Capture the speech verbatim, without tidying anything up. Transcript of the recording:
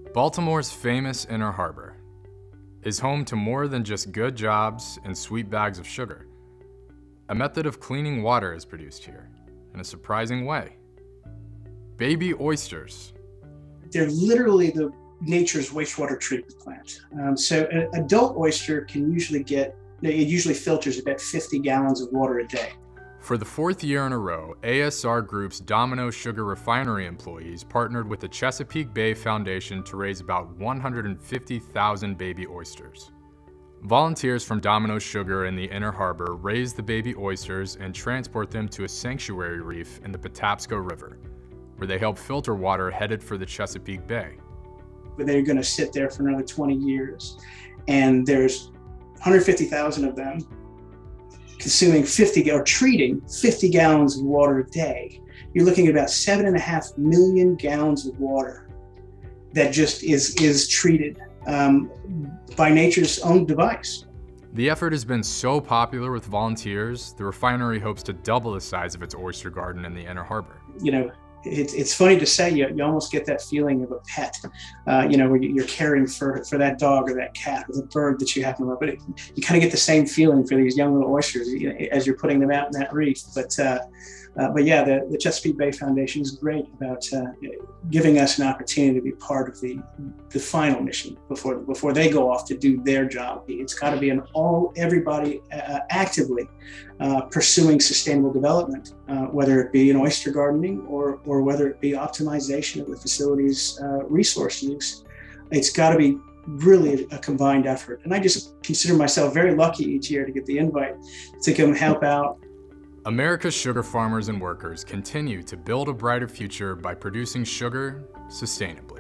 Baltimore's famous Inner Harbor is home to more than just good jobs and sweet bags of sugar. A method of cleaning water is produced here in a surprising way. Baby oysters. They're literally the nature's wastewater treatment plant. Um, so an adult oyster can usually get, it usually filters about fifty gallons of water a day. For the fourth year in a row, A S R Group's Domino Sugar Refinery employees partnered with the Chesapeake Bay Foundation to raise about one hundred fifty thousand baby oysters. Volunteers from Domino Sugar in the Inner Harbor raise the baby oysters and transport them to a sanctuary reef in the Patapsco River, where they help filter water headed for the Chesapeake Bay. They're going to sit there for another twenty years, and there's one hundred fifty thousand of them consuming fifty or treating fifty gallons of water a day. You're looking at about seven and a half million gallons of water that just is is treated um, by nature's own device. The effort has been so popular with volunteers, the refinery hopes to double the size of its oyster garden in the Inner Harbor. You know, It's, it's funny to say, you, you almost get that feeling of a pet, uh, you know, where you're caring for, for that dog or that cat or the bird that you happen to love. But it, you kind of get the same feeling for these young little oysters, you know, as you're putting them out in that reef. But uh, uh, but yeah, the, the Chesapeake Bay Foundation is great about uh, giving us an opportunity to be part of the the final mission before before they go off to do their job. It's got to be an all everybody uh, actively uh, pursuing sustainable development, uh, whether it be in oyster gardening or or whether it be optimization of the facility's uh, resource use. It's got to be really a combined effort. And I just consider myself very lucky each year to get the invite to come help out. America's sugar farmers and workers continue to build a brighter future by producing sugar sustainably.